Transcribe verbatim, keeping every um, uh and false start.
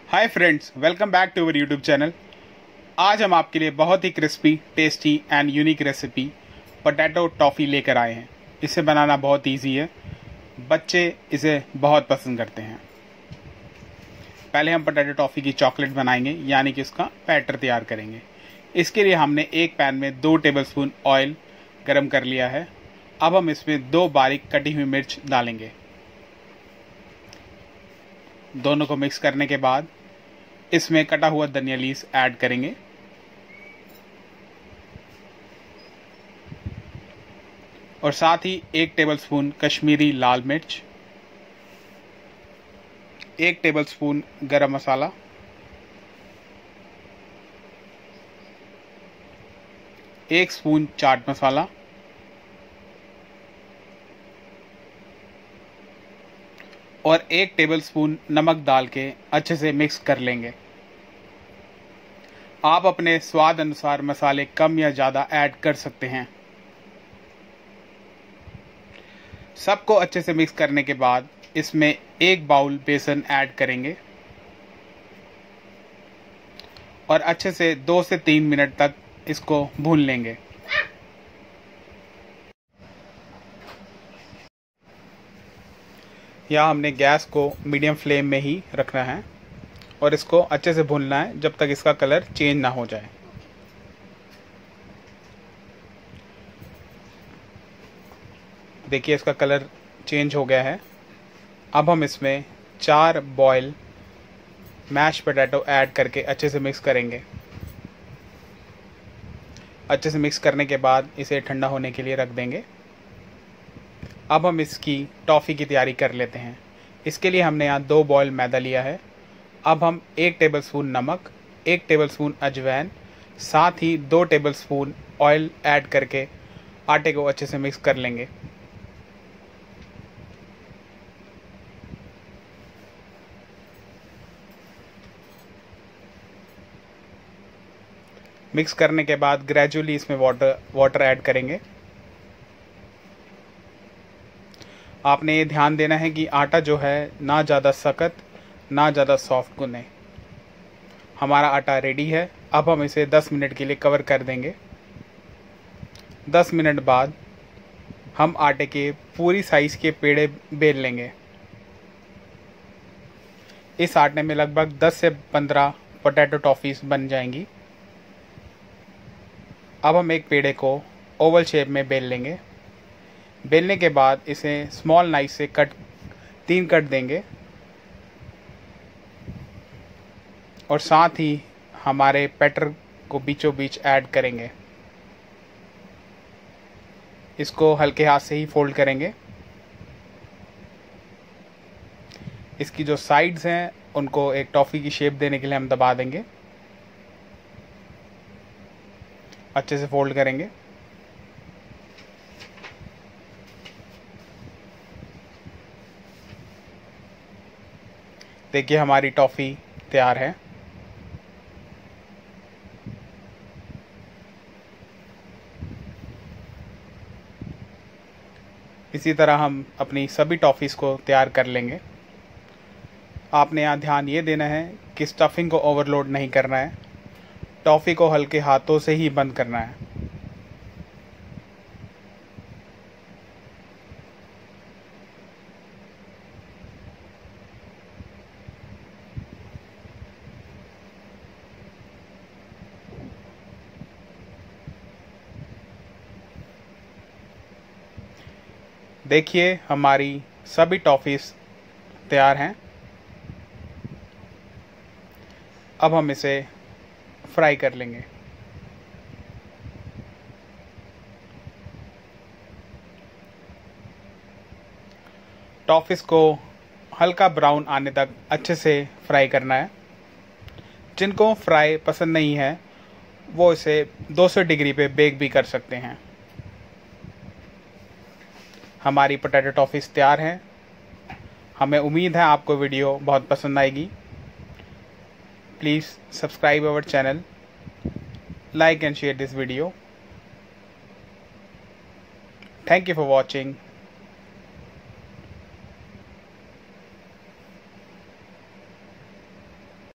Hi friends, welcome back to our YouTube channel. आज हम आपके लिए बहुत ही crispy, tasty and unique recipe potato toffee लेकर आए हैं। इसे बनाना बहुत इजी है, बच्चे इसे बहुत पसंद करते हैं। पहले हम पोटैटो टॉफ़ी की चॉकलेट बनाएंगे, यानी कि उसका बैटर तैयार करेंगे। इसके लिए हमने एक पैन में दो टेबलस्पून ऑयल गरम कर लिया है। अब हम इसमें दो बारीक कटी हुई मिर्च डालेंगे। दोनों को मिक्स करने के बाद इसमें कटा हुआ धनिया लीव्स ऐड करेंगे और साथ ही एक टेबलस्पून कश्मीरी लाल मिर्च, एक टेबलस्पून गरम मसाला, एक स्पून चाट मसाला और एक टेबलस्पून नमक डाल के अच्छे से मिक्स कर लेंगे। आप अपने स्वाद अनुसार मसाले कम या ज़्यादा ऐड कर सकते हैं। सबको अच्छे से मिक्स करने के बाद इसमें एक बाउल बेसन ऐड करेंगे और अच्छे से दो से तीन मिनट तक इसको भून लेंगे। यहाँ हमने गैस को मीडियम फ्लेम में ही रखना है और इसको अच्छे से भूनना है जब तक इसका कलर चेंज ना हो जाए। देखिए, इसका कलर चेंज हो गया है। अब हम इसमें चार बॉयल मैश पोटैटो ऐड करके अच्छे से मिक्स करेंगे। अच्छे से मिक्स करने के बाद इसे ठंडा होने के लिए रख देंगे। अब हम इसकी टॉफ़ी की तैयारी कर लेते हैं। इसके लिए हमने यहाँ दो बॉयल मैदा लिया है। अब हम एक टेबलस्पून नमक, एक टेबलस्पून अजवाइन, साथ ही दो टेबलस्पून ऑयल ऐड करके आटे को अच्छे से मिक्स कर लेंगे। मिक्स करने के बाद ग्रेजुअली इसमें वाटर वाटर ऐड करेंगे। आपने ये ध्यान देना है कि आटा जो है ना ज़्यादा सख्त ना ज़्यादा सॉफ्ट गुने। हमारा आटा रेडी है। अब हम इसे दस मिनट के लिए कवर कर देंगे। दस मिनट बाद हम आटे के पूरी साइज़ के पेड़े बेल लेंगे। इस आटे में लगभग दस से पंद्रह पोटैटो टॉफ़ीज़ बन जाएंगी। अब हम एक पेड़े को ओवल शेप में बेल लेंगे। बेलने के बाद इसे स्मॉल नाइफ से कट तीन कट देंगे और साथ ही हमारे बैटर को बीचों बीच ऐड करेंगे। इसको हल्के हाथ से ही फोल्ड करेंगे। इसकी जो साइड्स हैं उनको एक टॉफ़ी की शेप देने के लिए हम दबा देंगे। अच्छे से फोल्ड करेंगे। देखिए, हमारी टॉफ़ी तैयार है। इसी तरह हम अपनी सभी टॉफ़ीज़ को तैयार कर लेंगे। आपने यहाँ ध्यान ये देना है कि स्टफिंग को ओवरलोड नहीं करना है। टॉफ़ी को हल्के हाथों से ही बंद करना है। देखिए, हमारी सभी टॉफ़ीज़ तैयार हैं। अब हम इसे फ्राई कर लेंगे। टॉफ़ीज़ को हल्का ब्राउन आने तक अच्छे से फ्राई करना है। जिनको फ्राई पसंद नहीं है वो इसे दो सौ डिग्री पे बेक भी कर सकते हैं। हमारी पोटैटो टॉफ़ीज़ तैयार हैं। हमें उम्मीद है आपको वीडियो बहुत पसंद आएगी। Please subscribe our channel, like and share this video. Thank you for watching.